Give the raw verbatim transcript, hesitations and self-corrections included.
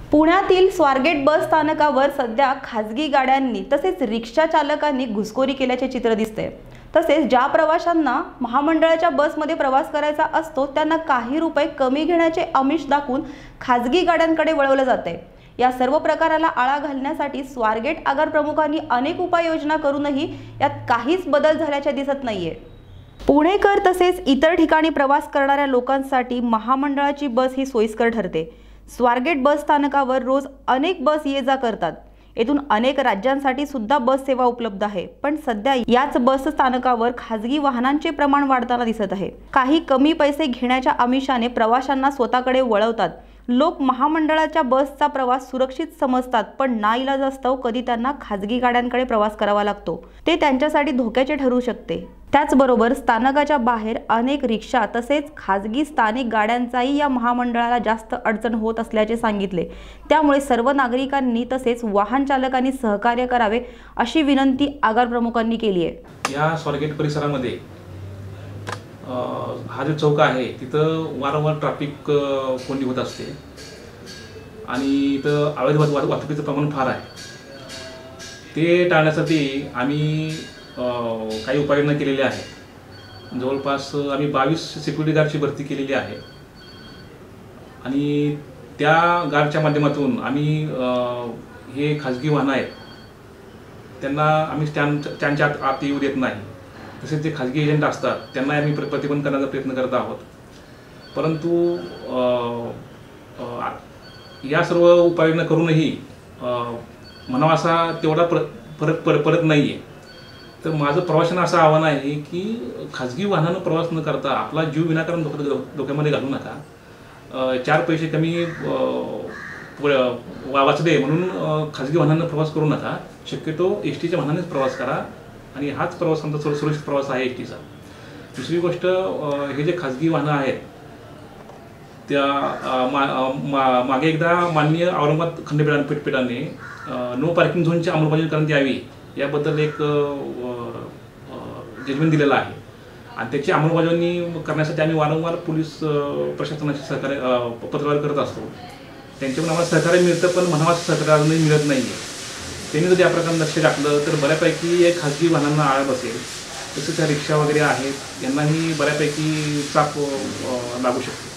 पुण्यातील स्वारगेट बस स्थानकावर सध्या खासगी गाड्यांनी तसेच रिक्षा चालकांनी घुसखोरी केल्याचे चित्र दिसते। तसेच ज्या प्रवाशांना महामंडळाच्या बसमध्ये प्रवास करायचा असतो त्यांना काही रुपये कमी घेण्याचे आमिष दाखवून खासगी गाड्यांकडे वळवले जाते। या सर्व प्रकाराला आळा घालण्यासाठी स्वारगेट आगार प्रमुखांनी अनेक उपाययोजना करूनही यात काहीच बदल झाल्याचे दिसत नाहीये। पुणेकर तसेच इतर ठिकाणी प्रवास करणाऱ्या लोकांसाठी महामंडळाची बस ही सोयीस्कर ठरते। स्वारगेट बस स्थानकावर रोज अनेक बस ये जा करतात। येथून अनेक राज्यांसाठी सुद्धा बस सेवा उपलब्ध आहे, पण सध्या याच बस स्थानकावर खासगी वाहनांचे प्रमाण वाढताना दिसत आहे। काही कमी पैसे घेण्याच्या आमिषाने प्रवाशांना स्वतःकडे वळवतात। लोक महामंडळाच्या बसचा प्रवास सुरक्षित समजतात, पण नाईलाजास्तव कधी त्यांना खासगी गाड्यांकडे प्रवास करावा लागतो। ते त्यांच्यासाठी धोक्याचे ठरू शकते। त्याचबरोबर स्थानकाच्या बाहेर अनेक रिक्षा तसेच खासगी स्थानिक गाड्यांचाही या महामंडळाला जास्त अडचण होत असल्याचे सांगितले। त्यामुळे सर्व नागरिकांनी तसेच वाहन चालकांनी सहकार्य करावे अशी विनंती आगार प्रमुखांनी केली आहे। या स्वारगेट परिसरामध्ये हा जो चौक आहे तिथं वारंवार ट्रॅफिक कोंडी होत असते आणि इथं अवैध वाहतुकीचं प्रमाण फार आहे। ते टाळण्यासाठी आम्ही काही उपाययोजना केलेल्या आहेत। जवळपास आम्ही बावीस सिक्युरिटी गार्डची भरती केलेली आहे आणि त्या गार्डच्या माध्यमातून आम्ही हे खाजगी वाहनं आहेत त्यांना आम्ही स्टँड स्टँडच्या आत आत येऊ देत नाही। तसेच जे खाजगी एजंट असतात त्यांना आम्ही प्रतिबंध करण्याचा प्रयत्न करत आहोत, परंतु या सर्व उपाययोजना करूनही म्हणावा असा तेवढा फरक पड पडत नाही आहे। तर माझं प्रवाशांना असं आव्हान आहे की खाजगी वाहनानं प्रवास न करता आपला जीव विनाकारण धोक्या धोक्यामध्ये घालू नका। चार पैसे कमी वाचले म्हणून खाजगी वाहनानं प्रवास करू नका। शक्यतो एस टीच्या वाहनानेच प्रवास करा आणि हाच प्रवास आमचा सुरक्षित प्रवास आहे एस टीचा। दुसरी गोष्ट, हे जे खाजगी वाहनं आहेत त्या मा, मा, मागे एकदा माननीय औरंगाबाद खंडपीठा पीठपीठाने नो पार्किंग झोनची अंमलबजावणी करण्यात यावी याबद्दल एक जजमेंट दिलेला आहे आणि त्याची अंमलबजावणी करण्यासाठी आम्ही वारंवार पोलीस प्रशासनाशी सहकार्य पत्रव्यवहार करत असतो। त्यांच्याकडून आम्हाला सहकार्य मिळतं, पण म्हणावा सहकार्य अजूनही मिळत नाही आहे। त्यांनी जर या प्रकारे लक्ष टाकलं तर बऱ्यापैकी एक खाजगी वाहनांना आळा बसेल। तसेच त्या रिक्षा वगैरे आहेत यांनाही बऱ्यापैकी चाप लागू शकतो।